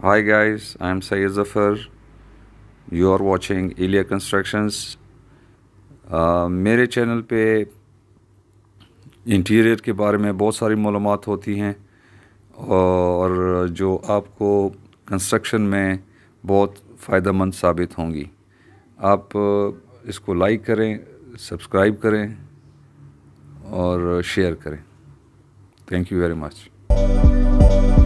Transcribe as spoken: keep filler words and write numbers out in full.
Hi guys, I am Syed Zafar. You are watching Ilya Constructions. uh, मेरे channel पे interior के बारे में बहुत सारी मालूमात होती हैं और जो आपको कंस्ट्रक्शन में बहुत फ़ायदेमंद साबित होंगी। आप इसको लाइक करें, सब्सक्राइब करें और शेयर करें। Thank you very much.